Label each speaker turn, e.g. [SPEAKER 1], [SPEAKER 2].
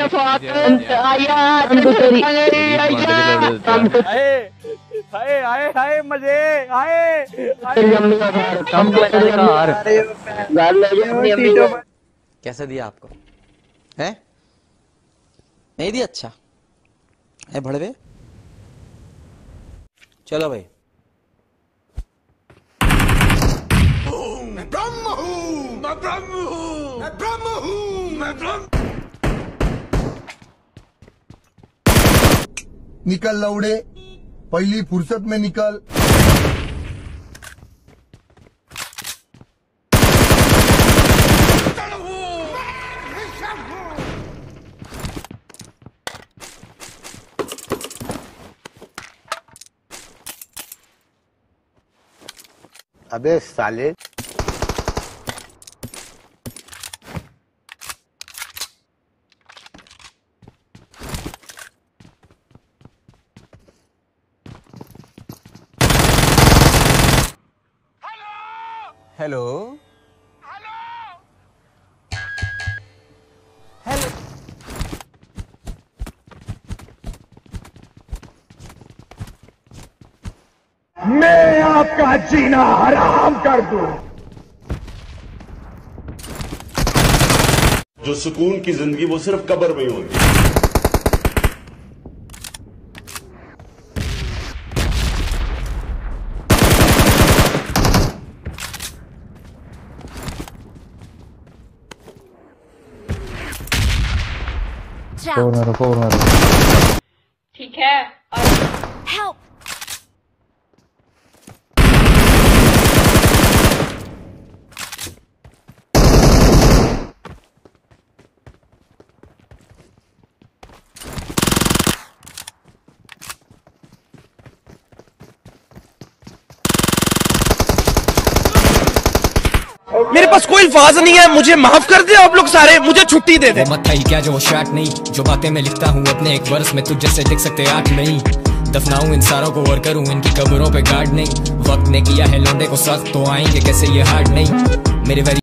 [SPEAKER 1] हाय मजे हाय।
[SPEAKER 2] कैसे दिया आपको है? नहीं दिया? अच्छा है भड़वे। चलो भाई। मैं ब्रह्म हूँ, मैं ब्रह्म हूँ, मैं ब्रह्म हूँ, मैं ब्रह्म।
[SPEAKER 3] निकल लौड़े, पहली फुर्सत में निकल।
[SPEAKER 4] अबे साले।
[SPEAKER 2] Hello hello.
[SPEAKER 1] मैं आपका जीना हराम कर दूं।
[SPEAKER 5] जो सुकून की जिंदगी वो सिर्फ कब्र में ही होगी।
[SPEAKER 6] ठीक है। Help!
[SPEAKER 7] मेरे पास कोई अल्फाज नहीं है, मुझे माफ कर दे आप लोग सारे, मुझे छुट्टी दे दे।
[SPEAKER 8] मत आई क्या जो वो शार्ट नहीं, जो बातें मैं लिखता हूँ अपने एक वर्ष में तुझ जैसे लिख सकते 8 नहीं। दफनाऊं इन सारों को और करूं इनकी कब्रों पे गार्ड नहीं। वक्त ने किया है लौंडे को सख्त, तो आएंगे कैसे ये हार्ड नहीं। मेरे